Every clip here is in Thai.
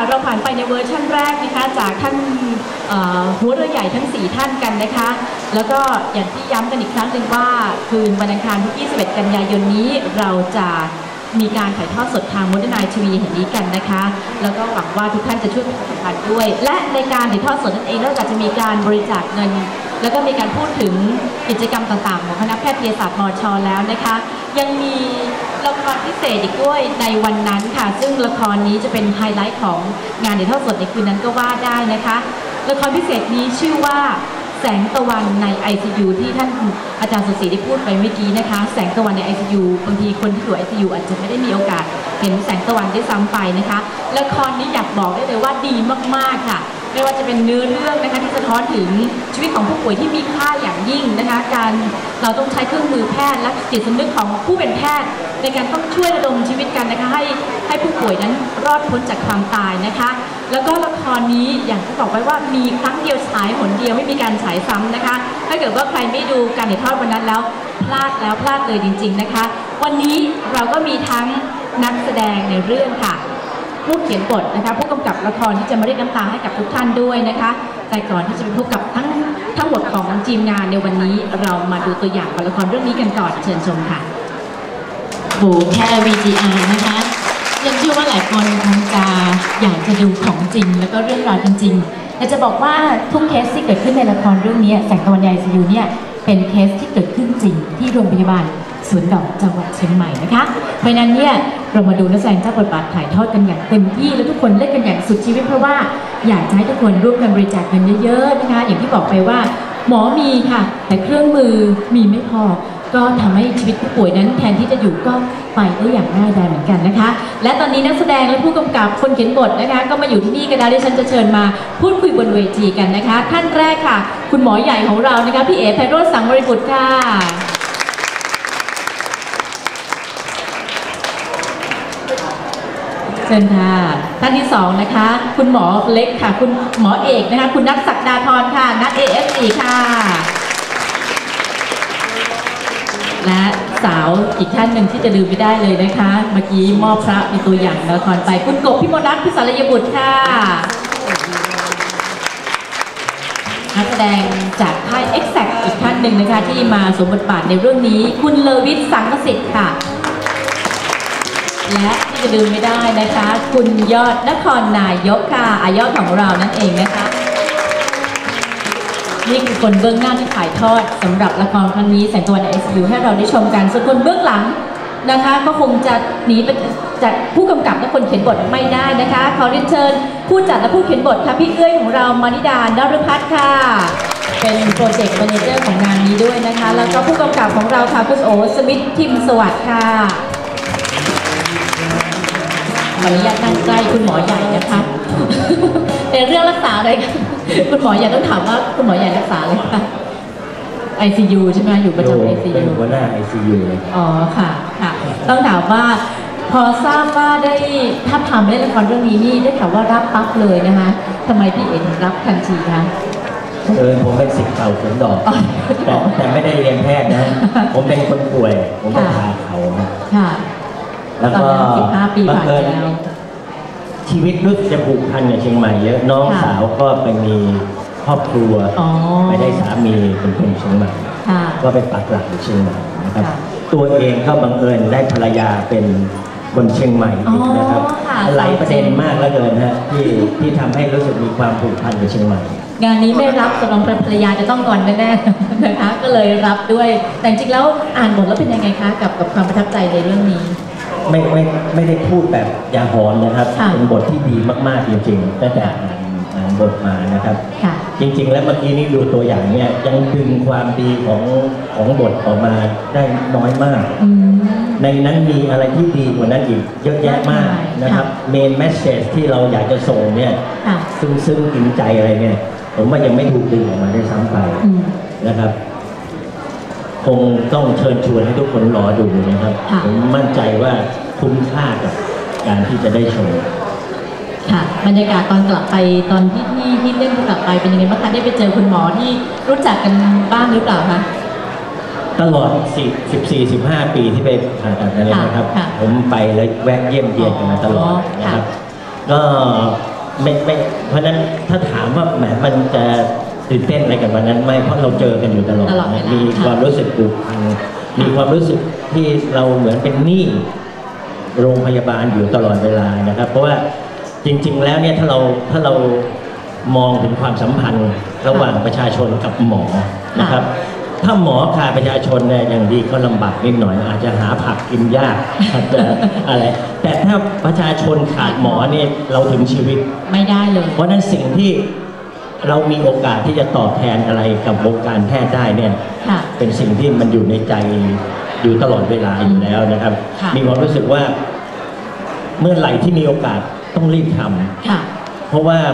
เราผ่านไปในเวอร์ชั่นแรกนะคะจากท่านหัวเรือใหญ่ทั้ง4ท่านกันนะคะแล้วก็อย่างที่ย้ำกันอีกครั้งหนึ่งว่าคืนวันอังคารที่21 กันยายนนี้เราจะมีการถ่ายทอดสดทาง Modern Night TV แห่งนี้กันนะคะแล้วก็หวังว่าทุกท่านจะช่วยประชาสัมพันธ์ด้วยและในการถ่ายทอดสดนั่นเองนอกจากจะมีการบริจาคเงินแล้วก็มีการพูดถึงกิจกรรมต่างๆของคณะแพทยศาสตร์มช.แล้วนะคะยังมีละครพิเศษอีกด้วยในวันนั้นค่ะซึ่งละครนี้จะเป็นไฮไลท์ของงานถ่ายทอดสดในคืนนั้นก็ว่าได้นะคะละครพิเศษนี้ชื่อว่าแสงตะวันใน ICU ที่ท่านอาจารย์สุศรีได้พูดไปเมื่อกี้นะคะแสงตะวันใน ICU บางทีคนที่อยู่ ICU อาจจะไม่ได้มีโอกาสเห็นแสงตะวันได้ซ้ำไปนะคะละครนี้อยากบอกได้เลยว่าดีมากๆค่ะไม่ว่าจะเป็นเนื้อเรื่องนะคะที่สะท้อนถึงชีวิตของผู้ป่วยที่มีค่าอย่างยิ่งนะคะการเราต้องใช้เครื่องมือแพทย์และจิตสำนึกของผู้เป็นแพทย์ในการต้องช่วยระดมชีวิตกันนะคะให้ผู้ป่วยนั้นรอดพ้นจากความตายนะคะแล้วก็ละครนี้อย่างที่บอกไว้ว่ามีครั้งเดียวฉายหนเดียวไม่มีการฉายซ้ำนะคะถ้าเกิดว่าใครไม่ดูการถ่ายทอดวันนั้นแล้วพลาดเลยจริงๆนะคะวันนี้เราก็มีทั้งนักแสดงในเรื่องค่ะผู้เขียนบทนะคะผู้กำกับละครที่จะมาเรียกน้ำตาให้กับทุกท่านด้วยนะคะแต่ก่อนที่จะไปพบกับทั้งหมดของทีมงานในวันนี้เรามาดูตัวอย่างของละครเรื่องนี้กันก่อนเชิญชมค่ะโหแค่ VGR นะคะยังเชื่อว่าหลายคนคงจะอยากจะดูของจริงแล้วก็เรื่องราวจริงๆแต่จะบอกว่าทุกเคสที่เกิดขึ้นในละครเรื่องนี้แสงตะวันใน ICU เนี่ยเป็นเคสที่เกิดขึ้นจริงที่โรงพยาบาลสวนดอกจังหวัดเชียงใหม่นะคะเพราะนั้นเนี่ยเรามาดูนักแสดงเจ้าบทบาทถ่ายทอดกันอย่างเต็มที่และทุกคนเล่นกันอย่างสุดชีวิตเพราะว่าอยากจะให้ทุกคนร่วมกันบริจาคเงินเยอะๆนะคะอย่างที่บอกไปว่าหมอมีค่ะแต่เครื่องมือมีไม่พอก็ทำให้ชีวิตผู้ป่วยนั้นแทนที่จะอยู่ก็ไปได้อย่างง่ายดายเหมือนกันนะคะและตอนนี้นักแสดงและผู้กำกับคนเขียนบทนะคะก็มาอยู่ที่นี่กันแล้วดิฉันจะเชิญมาพูดคุยบนเวทีกันนะคะท่านแรกค่ะคุณหมอใหญ่ของเรานะคะพี่เอ๋ไพโรจน์สังวริบุตรค่ะเชิญค่ะท่านที่2นะคะคุณหมอเล็กค่ะคุณหมอเอกนะคะคุณนัทศักดาธรค่ะนัท AFC ค่ะและสาวอีกท่านหนึ่งที่จะลืมไม่ได้เลยนะคะเมื่อกี้มอบพระมีตัวอย่างละครไปคุณกบพิมลรัตน์พิสารยบุตรค่ะนักแสดงจากค่าย Exact อีกท่านหนึ่งนะคะที่มาสวมบทบาทในเรื่องนี้คุณเลวิทสังกสิทธิ์ค่ะและที่จะลืมไม่ได้นะคะคุณยอดนครนายกค่ะอายอดของเรานั่นเองนะคะนี่คือคนเบื้องหน้าที่ถ่ายทอดสำหรับละครครั้งนี้แสงตะวันใน ICU ให้เราได้ชมกันส่วนคนเบื้องหลังนะคะก็คงจะหนีไปจากผู้กำกับและคนเขียนบทไม่ได้นะคะขอเรียนเชิญผู้จัดและผู้เขียนบทค่ะพี่เอื้อยของเรามานิดา นฤพัฒน์ค่ะเป็นโปรเจกต์แมเนเจอร์ของงานนี้ด้วยนะคะแล้วก็ผู้กำกับของเราค่ะคุณโอสมิทธิ์ทิมสวัสดิ์ค่ะขออนุญาตนั่งใกล้คุณหมอใหญ่นะคะในเรื่องรักษาอะไรคุณหมอใหญ่ต้องถามว่าคุณหมอใหญ่รักษาอะไรคะ ICU ใช่ไหมอยู่ประจำ ICU เป็นหัวหน้า ICU เลยอ๋อค่ะค่ะต้องถามว่าพอทราบว่าได้ถ้าทำเล่นละครเรื่องนี้นี่ได้ข่าวว่ารับปั๊บเลยนะคะทำไมพี่เอ็นรับทันทีคะผมเป็นศิษย์เก่าสวนดอกแต่ไม่ได้เรียนแพทย์นะผมเป็นคนป่วยผมไปพาเขาค่ะแล้วก็ 15 ปีผ่านไปแล้วชีวิตรู้สึกจะผูกพันกับเชียงใหม่เยอะน้องสาวก็ไปมีครอบครัวไปได้สามีเป็นคนเชียงใหม่ก็ไปปักหลักอยู่เชียงใหม่นะครับตัวเองก็บังเอิญได้ภรรยาเป็นคนเชียงใหม่นะครับหลายประเด็นมากแล้วเกินฮะที่ทำให้รู้สึกมีความผูกพันกับเชียงใหม่งานนี้ไม่รับสำหรับภรรยาจะต้องงอนแน่ๆนะคะก็เลยรับด้วยแต่จริงแล้วอ่านบทแล้วเป็นยังไงคะกับความประทับใจในเรื่องนี้ไม่ได้พูดแบบยาหอนนะครับเป็นบทที่ดีมากๆจริงๆตั้งแต่อ่านบทมานะครับจริงๆแล้วเมื่อกี้นี้ดูตัวอย่างเนี่ยยังดึงความดีของบทออกมาได้น้อยมากในนั้นมีอะไรที่ดีกว่านั้นอีกเยอะแยะมากนะครับเมนแมสเซจที่เราอยากจะส่งเนี่ยซึ่งกินใจอะไรเนี่ยผมว่ายังไม่ถูกดึงออกมาได้ซ้ำไปนะครับคงต้องเชิญชวนให้ทุกคนรอดูนะครับผมมั่นใจว่าคุ้มค่ากับการที่จะได้ชมค่ะบรรยากาศตอนกลับไปตอนที่เล่นกลับไปเป็นยังไงบ้างคะได้ไปเจอคุณหมอที่รู้จักกันบ้างหรือเปล่าคะตลอด14-15 ปีที่ไปผ่าตัดนั่นเองนะครับผมไปแล้วแวะเยี่ยมเยียนกันมาตลอดนะครับก็ไม่เพราะนั้นถ้าถามว่าแหมมันจะตื่นเต้นอะไรกันวันนั้นไม่เพราะเราเจอกันอยู่ตลอดมีความรู้สึกผูกพันมีความรู้สึกที่เราเหมือนเป็นหนี้โรงพยาบาลอยู่ตลอดเวลานะครับเพราะว่าจริงๆแล้วเนี่ยถ้าเรามองถึงความสัมพันธ์ระหว่างประชาชนกับหมอนะครับถ้าหมอขาดประชาชนเนี่ยอย่างดีก็ลำบากนิดหน่อยอาจจะหาผักกินยากอาจจะอะไรแต่ถ้าประชาชนขาดหมอเนี่ยเราถึงชีวิตไม่ได้เลยเพราะนั้นสิ่งที่เรามีโอกาสที่จะตอบแทนอะไรกับวงการแพทย์ได้เนี่ยเป็นสิ่งที่มันอยู่ในใจอยู่ตลอดเวลาอยู่แล้วนะครับมีความรู้สึกว่าเมื่อไหร่ที่มีโอกาสต้องรีบทำเพราะว่า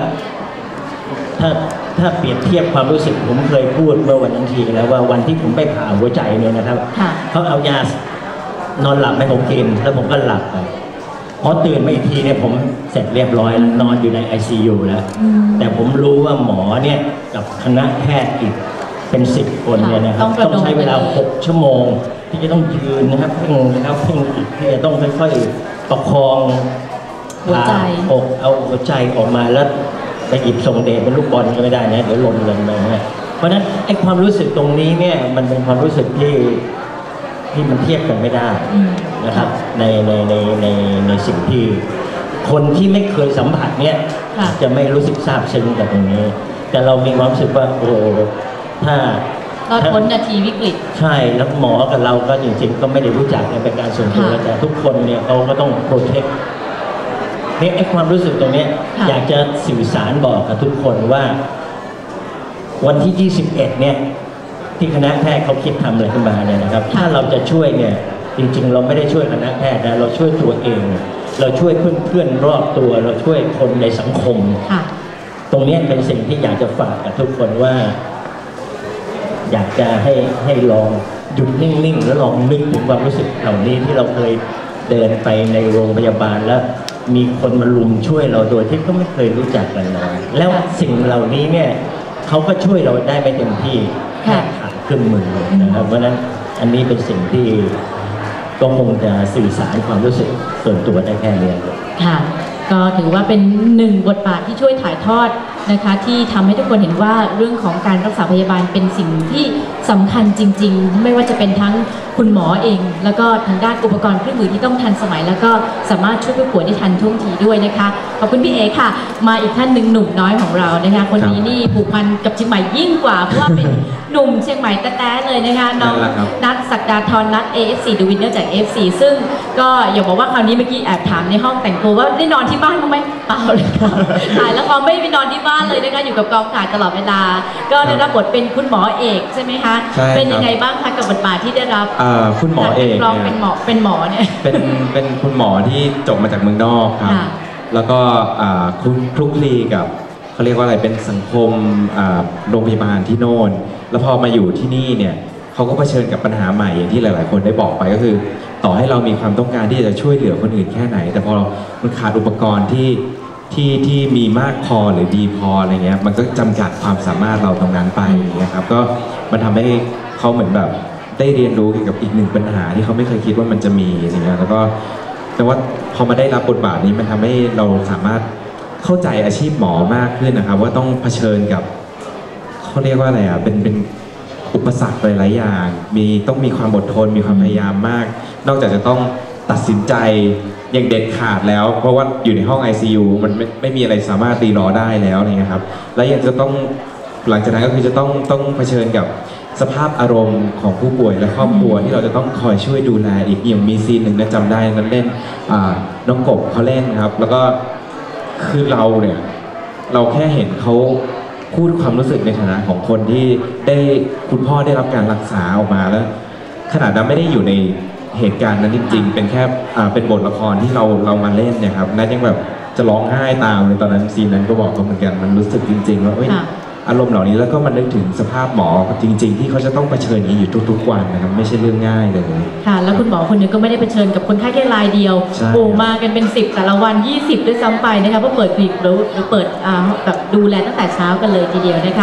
ถ้าเปรียบเทียบความรู้สึกผมเคยพูดเมื่อวันนั้นทีแล้วว่าวันที่ผมไปผ่าหัวใจเนี่ยนะครับเขาเอายานอนหลับให้ผมกินแล้วผมก็หลับไปพอตื่นมาอีกทีเนี่ยผมเสร็จเรียบร้อยแล้วนอนอยู่ใน ICU แล้วแต่ผมรู้ว่าหมอเนี่ยกับคณะแพทย์อีกเป็น10 คนเนี่ยนะครับต้องใช้เวลา6 ชั่วโมงที่จะต้องยืนนะครับเพ่งแล้วเพ่งอีกที่จะต้องค่อยๆประคองหัวใจอกเอาหัวใจออกมาแล้วไปหยิบส่งเดชเป็นลูกบอลก็ไม่ได้นะเดี๋ยวลมเลยนะเพราะนั้นไอ้ความรู้สึกตรงนี้เนี่ยมันเป็นความรู้สึกที่มันเทียบกันไม่ได้นะครับในสิ่งที่คนที่ไม่เคยสัมผัสเนี่ยจะไม่รู้สึกซาบซึ้งกับตรงนี้แต่เรามีความรู้สึกว่าโอ้ถ้าพ้นนาทีวิกฤตใช่แล้วหมอกับเราก็จริงๆก็ไม่ได้รู้จักในเป็นการส่วนตัวแต่ทุกคนเนี่ยเขาก็ต้องโปรเทคไอ้ความรู้สึกตรงนี้อยากจะสื่อสารบอกกับทุกคนว่าวันที่21เนี่ยที่คณะแพทย์เขาคิดทำอะไรขึ้นมาเนี่ยนะครับถ้าเราจะช่วยเนี่ยจริงๆเราไม่ได้ช่วยคณะแพทย์นะเราช่วยตัวเองเราช่วยเพื่อนๆรอบตัวเราช่วยคนในสังคมตรงนี้เป็นสิ่งที่อยากจะฝากกับทุกคนว่าอยากจะให้ลองหยุดนิ่งๆแล้วลองนึกถึงความรู้สึกเหล่านี้ที่เราเคยเดินไปในโรงพยาบาลแล้วมีคนมาลุมช่วยเราโดยที่ก็ไม่เคยรู้จักกันเลยแล้วสิ่งเหล่านี้เนี่ยเขาก็ช่วยเราได้ไม่เต็มที่แค่ขาดเครื่องมือนะครับเพราะนั้นอันนี้เป็นสิ่งที่ก็คงจะสื่อสารความรู้สึกส่วนตัวได้แค่นี้ค่ะก็ถือว่าเป็นหนึ่งบทบาทที่ช่วยถ่ายทอดนะคะที่ทำให้ทุกคนเห็นว่าเรื่องของการรักษาพยาบาลเป็นสิ่งที่สำคัญจริงๆไม่ว่าจะเป็นทั้งคุณหมอเองแล้วก็ทางด้านอุปกรณ์เครื่องมือที่ต้องทันสมัยแล้วก็สามารถช่วยผู้ป่วยได้ทันท่วงทีด้วยนะคะขอบคุณพี่เอค่ะมาอีกท่านหนึ่งหนุ่มน้อยของเรานะคะคนนี้นี่ผูกพันกับเชียงใหม่ยิ่งกว่าเพราะว่าเป็นหนุ่มเชียงใหม่แท้ๆเลยนะคะน้องนัทศักดาธรนัท AFC ดูวินเนอร์จาก AFC ซึ่งก็อย่าบอกว่าคราวนี้เมื่อกี้แอบถามในห้องแต่งตัวว่าได้นอนที่บ้านบ้างไหมเปล่าเลยค่ะถ่ายละครไม่ได้ไปนอนที่บ้านเลยนะคะอยู่กับกองถ่ายตลอดเวลาก็ได้รับบทเป็นคุณหมอเอกใช่ไหมคะเป็นยังไงบ้างคะกับบทบาทที่ได้รับคุณหมอเอกลองเป็นหมอเนี่ยเป็นคุณหมอที่จบมาจากเมืองนอกครับแล้วก็คลุกคลีกับเขาเรียกว่าอะไรเป็นสังคมโรงพยาบาลที่โน่นแล้วพอมาอยู่ที่นี่เนี่ยเขาก็เผชิญกับปัญหาใหม่อย่างที่หลายๆคนได้บอกไปก็คือต่อให้เรามีความต้องการที่จะช่วยเหลือคนอื่นแค่ไหนแต่พอมันขาดอุปกรณ์ที่มีมากพอหรือดีพออะไรเงี้ยมันก็จำกัดความสามารถเราตรงนั้นไปนะครับก็มันทำให้เขาเหมือนแบบได้เรียนรู้เกี่ยวกับอีกหนึ่งปัญหาที่เขาไม่เคยคิดว่ามันจะมีอย่างเงี้ยแล้วก็แต่ว่าพอมาได้รับบทบาทนี้มันทำให้เราสามารถเข้าใจอาชีพหมอมากขึ้นนะครับว่าต้องเผชิญกับเขาเรียกว่าอะไรเป็นอุปสรรคหลายอย่างต้องมีความอดทนมีความพยายามมากนอกจากจะต้องตัดสินใจอย่างเด็ดขาดแล้วเพราะว่าอยู่ในห้อง ICU มันไม่มีอะไรสามารถรีรอได้แล้วนี่ครับและยังจะต้องหลังจากนั้นก็คือจะต้องเผชิญกับสภาพอารมณ์ของผู้ป่วยและครอบครัวที่เราจะต้องคอยช่วยดูแลอีกอย่างมีซีนหนึ่งนะจำได้นั้นเล่นน้องกบเขาเล่นครับแล้วก็คือเราเนี่ยเราแค่เห็นเขาพูดความรู้สึกในฐานะของคนที่ได้คุณพ่อได้รับการรักษาออกมาแล้วขนาดนั้นไม่ได้อยู่ในเหตุการณ์นั้นจริงๆเป็นแค่เป็นบทละครที่เรามาเล่นเนี่ยครับนั่นยังแบบจะร้องไห้ตามเลยตอนนั้นซีนนั้นก็บอกเขาเหมือนกันมันรู้สึกจริงๆว่าอารมณ์เหล่านี้แล้วก็มันนึกถึงสภาพหมอจริงๆที่เขาจะต้องเผชิญอยู่ทุกๆวันนะครับไม่ใช่เรื่องง่ายเลยค่ะแล้วคุณหมอคนนึงก็ไม่ได้เผชิญกับคนไข้แค่รายเดียวโอ้มากันเป็น10แต่ละวัน20ด้วยซ้ำไปนะคะเพราะเปิดคลินิกหรือเปิดแบบดูแลตั้งแต่เช้ากันเลยทีเดียวนะคะ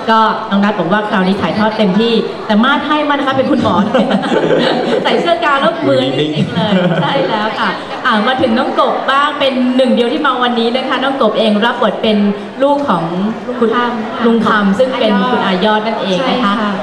ก็น้องนัทบอกว่าคราวนี้ถ่ายทอดเต็มที่แต่มาดให้มานะคะเป็นคุณหมอ ใส่เสื้อกาวแล้วเหมือนจริงๆเลยใช่แล้วค่ะมาถึงน้องกบบ้างเป็นหนึ่งเดียวที่มาวันนี้นะคะน้องกบเองรับบทเป็นลูกของคุณลุงคำซึ่งเป็นคุณอายอดนั่นเองนะคะ